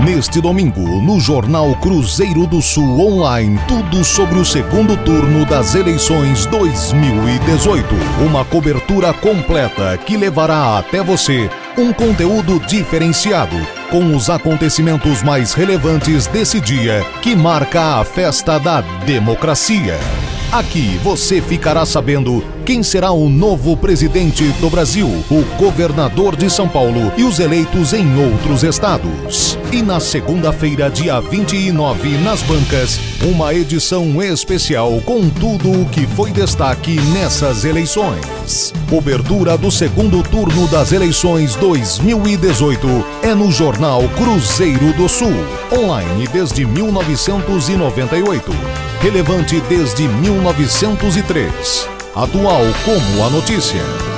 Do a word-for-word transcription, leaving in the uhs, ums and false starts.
Neste domingo, no Jornal Cruzeiro do Sul Online, tudo sobre o segundo turno das eleições dois mil e dezoito. Uma cobertura completa que levará até você um conteúdo diferenciado, com os acontecimentos mais relevantes desse dia que marca a festa da democracia. Aqui você ficará sabendo quem será o novo presidente do Brasil, o governador de São Paulo e os eleitos em outros estados. E na segunda-feira, dia vinte e nove, nas bancas, uma edição especial com tudo o que foi destaque nessas eleições. Cobertura do segundo turno das eleições dois mil e dezoito é no Jornal Cruzeiro do Sul, online desde mil novecentos e noventa e oito. Relevante desde mil novecentos e três. Atual como a notícia.